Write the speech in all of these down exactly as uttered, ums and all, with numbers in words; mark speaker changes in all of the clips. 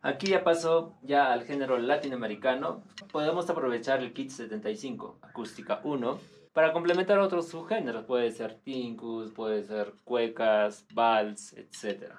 Speaker 1: Aquí ya paso ya al género latinoamericano. Podemos aprovechar el kit setenta y cinco, acústica uno, para complementar otros subgéneros. Puede ser tincus, puede ser cuecas, vals, etcétera.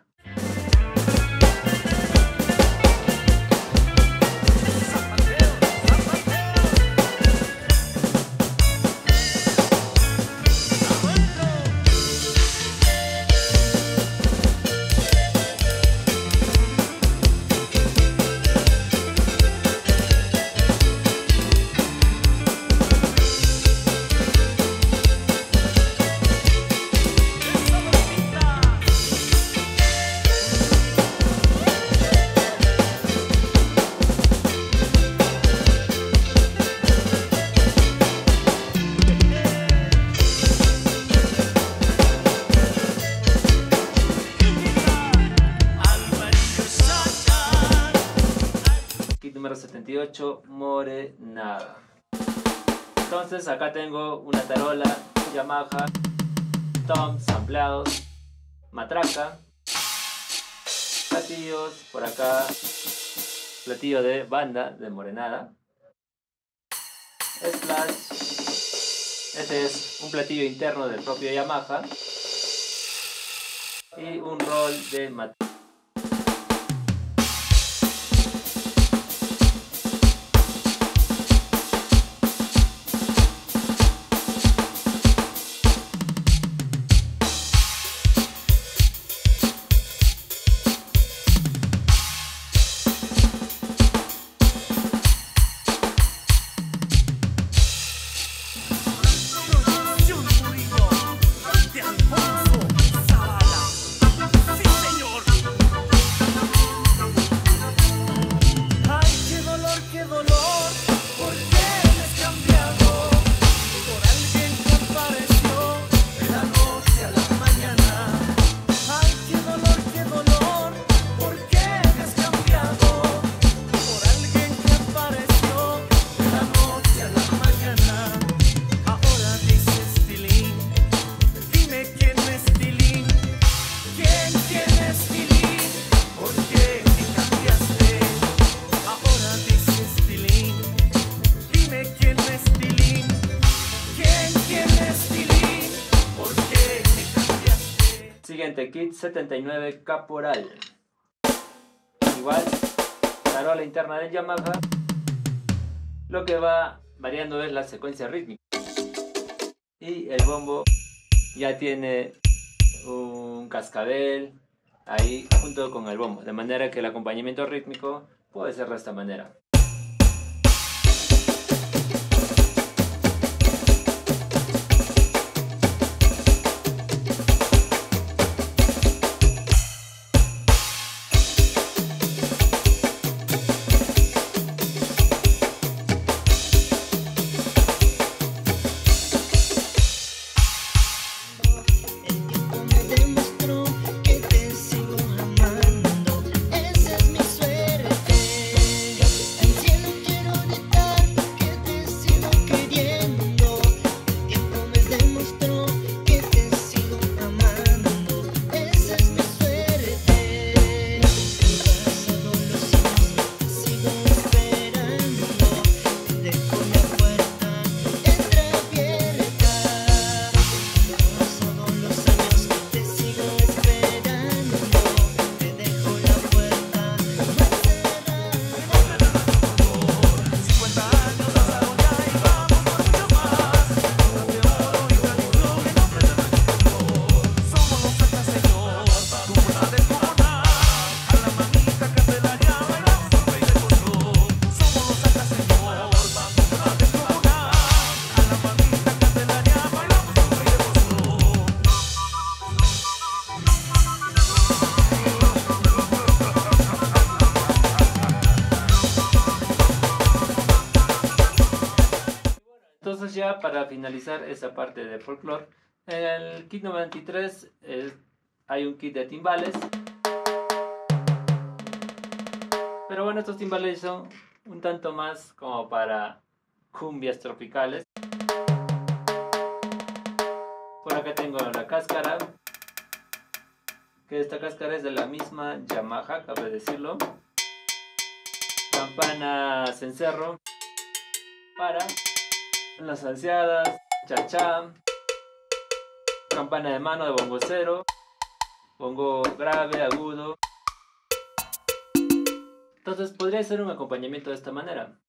Speaker 1: Número setenta y ocho, Morenada. Entonces acá tengo una tarola Yamaha, toms ampliados, matraca, platillos por acá, platillo de banda de Morenada, slash. Este es un platillo interno del propio Yamaha y un roll de matraca. Siguiente, kit setenta y nueve, Caporal. Igual, tarola interna del Yamaha. Lo que va variando es la secuencia rítmica. Y el bombo ya tiene un cascabel ahí junto con el bombo. De manera que el acompañamiento rítmico puede ser de esta manera. Entonces ya para finalizar esa parte de folclore, en el kit noventa y tres eh, hay un kit de timbales. Pero bueno, estos timbales son un tanto más como para cumbias tropicales. Por acá tengo la cáscara, que esta cáscara es de la misma Yamaha, cabe decirlo. campana cencerro, para, las ansiadas, cha-cha, campana de mano de bongo cero, bongo grave, agudo. Entonces podría ser un acompañamiento de esta manera.